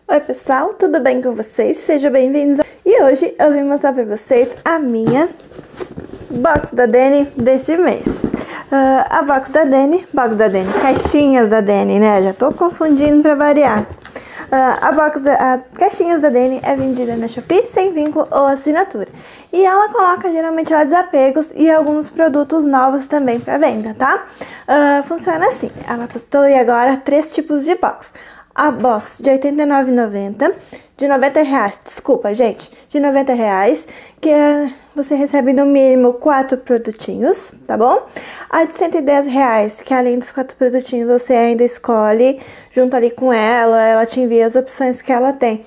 Oi pessoal, tudo bem com vocês? Sejam bem-vindos. E hoje eu vim mostrar pra vocês a minha box da Dani desse mês. A box da Dani, caixinhas da Dani, né? Já tô confundindo pra variar. Caixinhas da Dani é vendida na Shopee sem vínculo ou assinatura. E ela coloca geralmente lá desapegos e alguns produtos novos também pra venda, tá? Funciona assim, ela possui agora 3 tipos de box. A box de R$ 89,90, de R$90, desculpa, gente, de R$90, que você recebe no mínimo 4 produtinhos, tá bom? A de R$110, que além dos 4 produtinhos, você ainda escolhe, junto ali com ela te envia as opções que ela tem,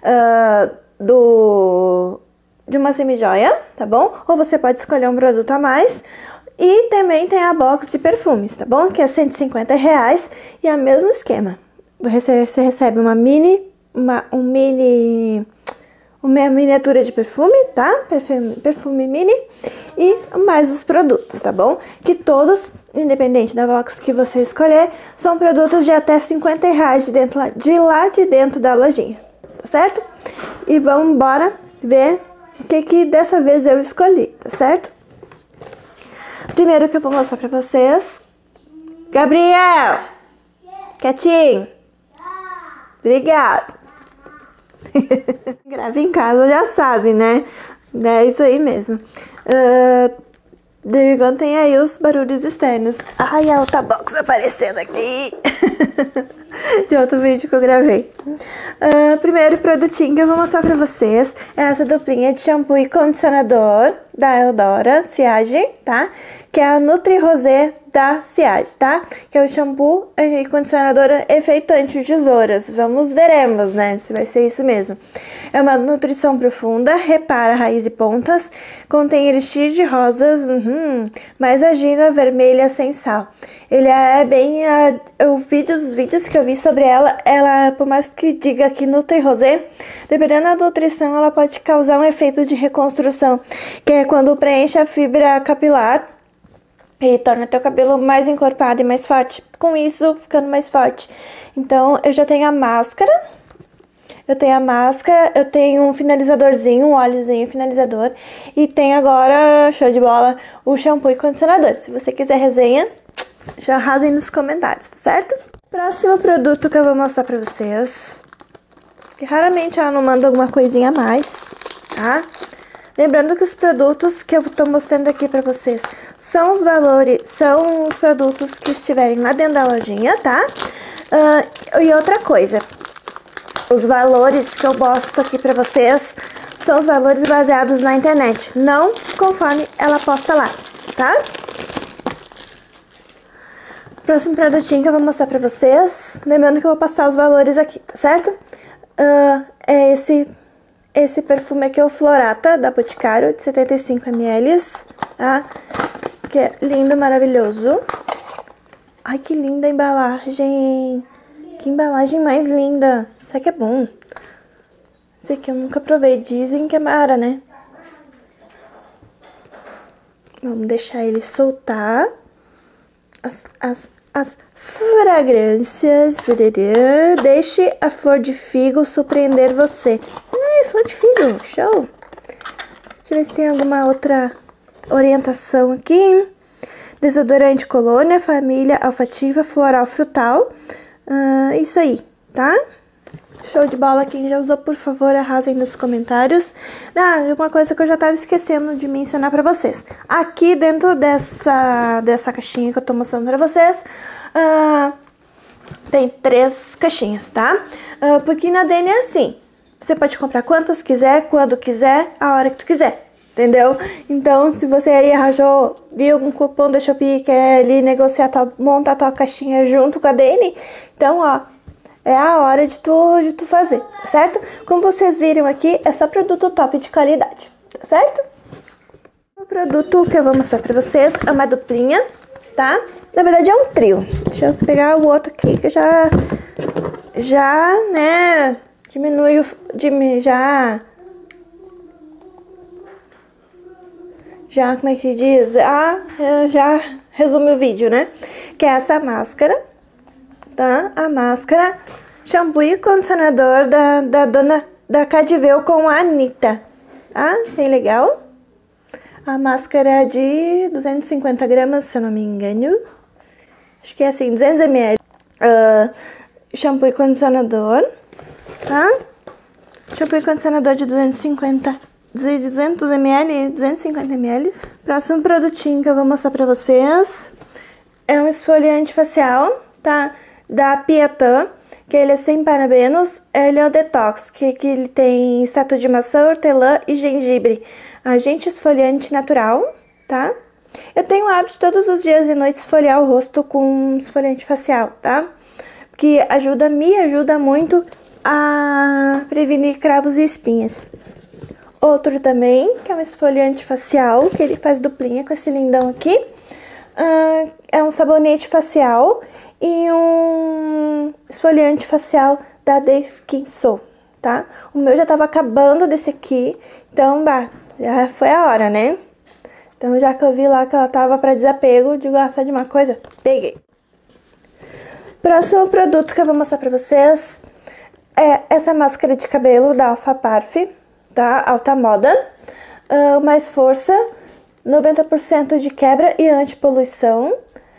de uma semijoia, tá bom? Ou você pode escolher um produto a mais. E também tem a box de perfumes, tá bom? Que é R$150 e é o mesmo esquema. Você recebe uma miniatura de perfume, tá? Perfume mini e mais os produtos, tá bom? Que todos, independente da box que você escolher, são produtos de até R$50 de dentro da lojinha, tá certo? E vamos embora ver o que dessa vez eu escolhi, tá certo? Primeiro que eu vou mostrar pra vocês. Gabriel! Quietinho! Obrigado. Grava em casa, já sabe, né? É isso aí mesmo. De vez em quando tem aí os barulhos externos. Ai, a outra box aparecendo aqui. De outro vídeo que eu gravei. Primeiro produtinho que eu vou mostrar pra vocês é essa duplinha de shampoo e condicionador da Eudora Sillage, tá? Que é a Nutri Rosé da Sillage, tá? Que é o shampoo e condicionador efeito anti-tesouras. Veremos, né? Se vai ser isso mesmo. É uma nutrição profunda, repara raiz e pontas, contém elixir de rosas, mais agina vermelha sem sal. Ele é bem... os vídeos que eu vi sobre ela, por mais que diga que Nutri Rosé, dependendo da nutrição, ela pode causar um efeito de reconstrução, que é quando preenche a fibra capilar e torna teu cabelo mais encorpado e mais forte, com isso ficando mais forte. Então, eu já tenho a máscara, eu tenho um finalizadorzinho, um óleozinho finalizador, e tenho agora, show de bola, o shampoo e condicionador. Se você quiser resenha, já arrasem nos comentários, tá certo? Próximo produto que eu vou mostrar pra vocês, que raramente ela não manda alguma coisinha a mais, tá? Lembrando que os produtos que eu tô mostrando aqui pra vocês são os produtos que estiverem lá dentro da lojinha, tá? E outra coisa, os valores que eu mostro aqui pra vocês são os valores baseados na internet, não conforme ela posta lá, tá? Próximo produtinho que eu vou mostrar pra vocês, lembrando que eu vou passar os valores aqui, tá certo? É esse perfume aqui, é o Florata, da Boticário, de 75 ml, tá? Que é lindo, maravilhoso. Ai, que linda a embalagem! Que embalagem mais linda! Isso aqui é bom. Esse aqui eu nunca provei, dizem que é mara, né? Vamos deixar ele soltar as fragrâncias. Deixe a flor de figo surpreender você. Flor de figo, show! Deixa eu ver se tem alguma outra orientação aqui. Desodorante colônia, família olfativa, floral frutal. Isso aí, tá? Show de bola. Quem já usou, por favor, arrasem nos comentários. Uma coisa que eu já tava esquecendo de mencionar pra vocês. Aqui dentro dessa caixinha que eu tô mostrando pra vocês, tem 3 caixinhas, tá? Porque na Dani é assim. Você pode comprar quantas quiser, quando quiser, a hora que tu quiser, entendeu? Então, se você aí viu algum cupom da Shopee, quer ali negociar, montar a tua caixinha junto com a Dani, então, ó, é a hora de tu fazer, tá certo? Como vocês viram aqui, é só produto top de qualidade, tá certo? O produto que eu vou mostrar pra vocês é uma duplinha, tá? Na verdade é um trio. Deixa eu pegar o outro aqui, que já, né... como é que diz? Já resume o vídeo, né? Que é essa máscara, tá? A máscara shampoo e condicionador da dona da Cadiveu com a Anitta. Ah, bem legal. A máscara de 250 gramas, se eu não me engano. Acho que é assim, 200 ml. Shampoo e condicionador, tá? Shampoo e condicionador de 200 ml, 250 ml. Próximo produtinho que eu vou mostrar pra vocês é um esfoliante facial, tá? Da Pietan, que ele é sem parabenos, ele é o detox, que ele tem extrato de maçã, hortelã e gengibre. Agente esfoliante natural, tá? Eu tenho o hábito todos os dias e noites esfoliar o rosto com esfoliante facial, tá? Que me ajuda muito a prevenir cravos e espinhas. Outro também, que é um esfoliante facial, que ele faz duplinha com esse lindão aqui. É um sabonete facial e um esfoliante facial da The Skin Soul, tá? O meu já tava acabando desse aqui, então, já foi a hora, né? Então, já que eu vi lá que ela tava pra desapego, de gostar de uma coisa, peguei. Próximo produto que eu vou mostrar pra vocês é essa máscara de cabelo da Alpha Parf, da Alta Moda. Mais força, 90% de quebra e antipoluição.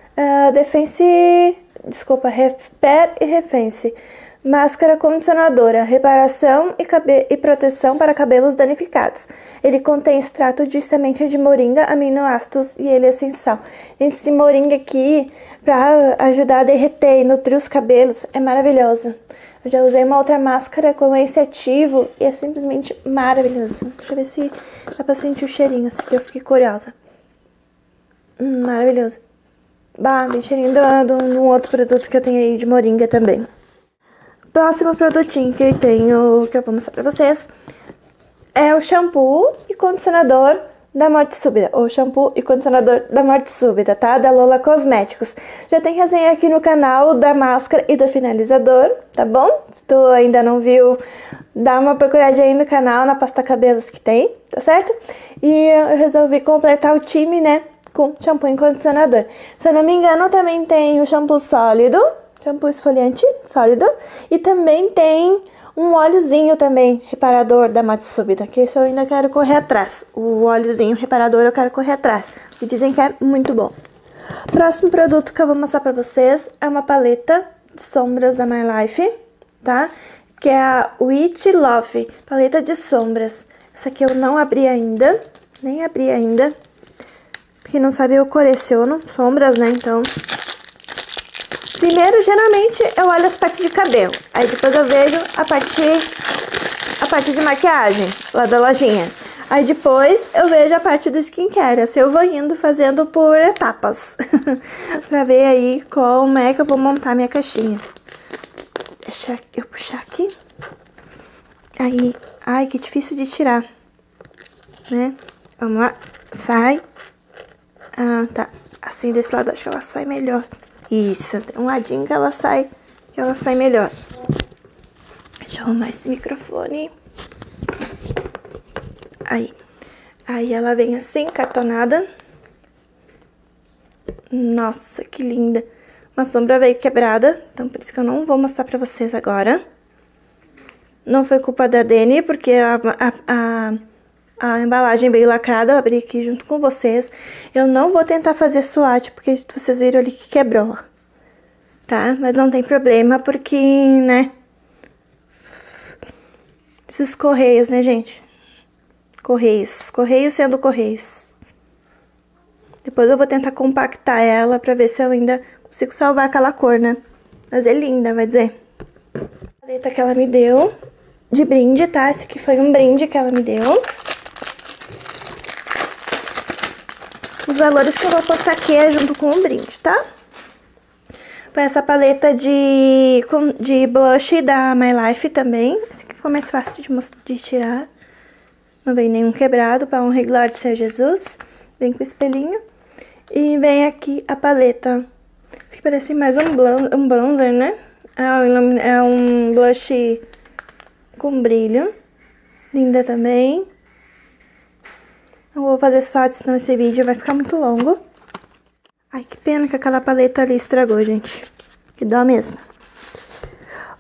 Repair e Refence. Máscara condicionadora, reparação e proteção para cabelos danificados. Ele contém extrato de semente de moringa, aminoácidos e ele é essencial. Gente, esse moringa aqui, pra ajudar a derreter e nutrir os cabelos, é maravilhoso. Eu já usei uma outra máscara com esse ativo e é simplesmente maravilhoso. Deixa eu ver se dá pra sentir o cheirinho, assim, que eu fiquei curiosa. Maravilhoso. Bem cheirinho de um outro produto que eu tenho aí de moringa também. Próximo produtinho que eu vou mostrar pra vocês é o shampoo e condicionador da Morte Súbita, ou shampoo e condicionador da Morte Súbita, tá? Da Lola Cosméticos. Já tem resenha aqui no canal da máscara e do finalizador, tá bom? Se tu ainda não viu, dá uma procuradinha aí no canal, na pasta cabelos que tem, tá certo? E eu resolvi completar o time, né, com shampoo e condicionador. Se eu não me engano, também tem o shampoo sólido, shampoo esfoliante sólido, e também tem um óleozinho também, reparador da Morte Súbita, que esse eu ainda quero correr atrás. O óleozinho reparador eu quero correr atrás, que dizem que é muito bom. Próximo produto que eu vou mostrar pra vocês é uma paleta de sombras da My Life, tá? Que é a Witch Love, paleta de sombras. Essa aqui eu não abri ainda, nem abri ainda. Pra quem não sabe, eu coleciono sombras, né, então... Primeiro, geralmente, eu olho as partes de cabelo. Aí depois eu vejo a parte de maquiagem, lá da lojinha. Aí depois eu vejo a parte do skincare. Assim eu vou indo fazendo por etapas. Pra ver aí como é que eu vou montar minha caixinha. Deixa eu puxar aqui. Aí, ai, que difícil de tirar. Né? Vamos lá. Sai. Ah, tá. Assim desse lado, acho que ela sai melhor. Isso, tem um ladinho que ela sai melhor. Deixa eu arrumar esse microfone. Aí ela vem assim, cartonada. Nossa, que linda. Uma sombra veio quebrada, então por isso que eu não vou mostrar pra vocês agora. Não foi culpa da Dani, porque a embalagem veio lacrada, eu abri aqui junto com vocês. Eu não vou tentar fazer swatch, porque vocês viram ali que quebrou, tá? Mas não tem problema, porque, né? Esses correios, né, gente? Correios sendo correios. Depois eu vou tentar compactar ela pra ver se eu ainda consigo salvar aquela cor, né? Mas é linda, vai dizer. A paleta que ela me deu de brinde, tá? Esse aqui foi um brinde que ela me deu. Os valores que eu vou postar aqui é junto com o brinde, tá? Foi essa paleta de blush da My Life também. Esse aqui ficou mais fácil de tirar. Não vem nenhum quebrado, para honra e glória de Senhor Jesus. Vem com espelhinho. E vem aqui a paleta. Esse aqui parece mais um bronzer, né? É um blush com brilho. Linda também. Não vou fazer shot, senão esse vídeo vai ficar muito longo. Ai, que pena que aquela paleta ali estragou, gente. Que dó mesmo.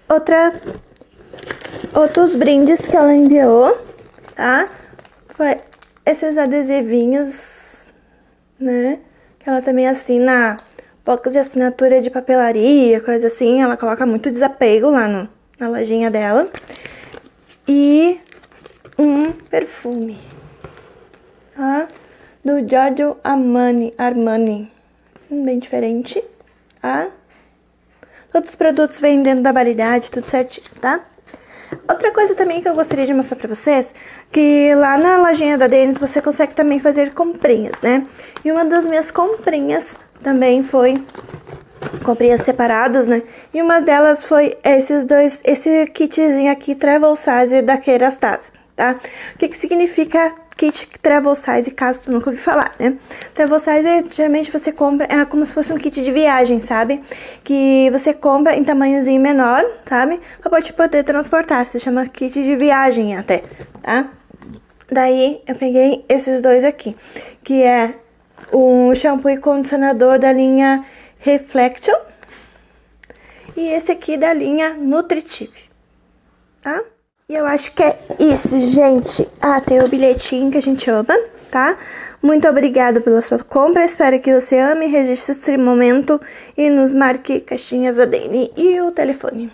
outros brindes que ela enviou, tá? Foi esses adesivinhos, né? Que ela também assina box de assinatura de papelaria, coisa assim. Ela coloca muito desapego lá na lojinha dela. E um perfume, tá? Do Giorgio Armani. Bem diferente, tá? Todos os produtos vêm dentro da validade, tudo certinho, tá? Outra coisa também que eu gostaria de mostrar pra vocês, que lá na lojinha da Dani você consegue também fazer comprinhas, né? E uma das minhas comprinhas também foi comprinhas separadas, né? E uma delas foi esse kitzinho aqui, Travel Size da Kerastase, tá? O que significa kit Travel Size, caso tu nunca ouviu falar, né? Travel Size, geralmente você compra, é como se fosse um kit de viagem, sabe? Que você compra em tamanhozinho menor, sabe? Pra poder transportar, se chama kit de viagem até, tá? Daí, eu peguei esses dois aqui, que é o shampoo e condicionador da linha Reflection e esse aqui da linha Nutritive, tá? E eu acho que é isso, gente. Ah, tem o bilhetinho que a gente ama, tá? Muito obrigada pela sua compra. Espero que você ame, registre esse momento e nos marque Caixinhas da Dani e o telefone.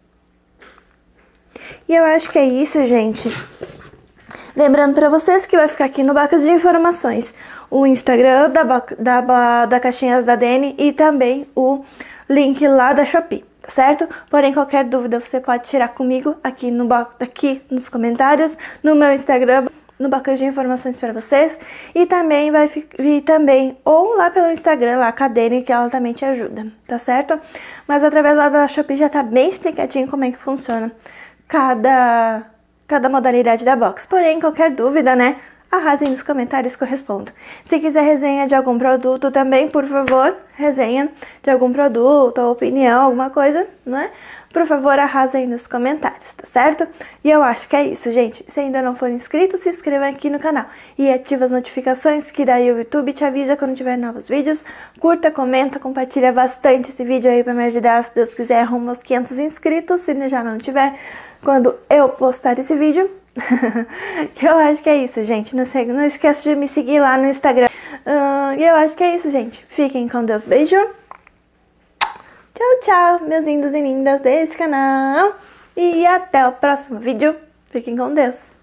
E eu acho que é isso, gente. Lembrando pra vocês que vai ficar aqui no box de informações o Instagram da Caixinhas da Dani e também o link lá da Shopee, certo? Porém, qualquer dúvida você pode tirar comigo aqui nos comentários, no meu Instagram, no box de informações para vocês. E também vai vir também, ou lá pelo Instagram, lá com a Dani, que ela também te ajuda, tá certo? Mas através lá da Shopee já tá bem explicadinho como é que funciona cada modalidade da box. Porém, qualquer dúvida, né? Arrasem nos comentários que eu respondo. Se quiser resenha de algum produto também, por favor, resenha de algum produto, ou opinião, alguma coisa, né? Por favor, arrasem nos comentários, tá certo? E eu acho que é isso, gente. Se ainda não for inscrito, se inscreva aqui no canal. E ativa as notificações, que daí o YouTube te avisa quando tiver novos vídeos. Curta, comenta, compartilha bastante esse vídeo aí pra me ajudar, se Deus quiser, rumo aos 500 inscritos. Se já não tiver, quando eu postar esse vídeo. Que eu acho que é isso, gente. Não esqueça de me seguir lá no Instagram. E eu acho que é isso, gente. Fiquem com Deus. Beijo. Tchau, tchau, meus lindos e lindas desse canal. E até o próximo vídeo. Fiquem com Deus.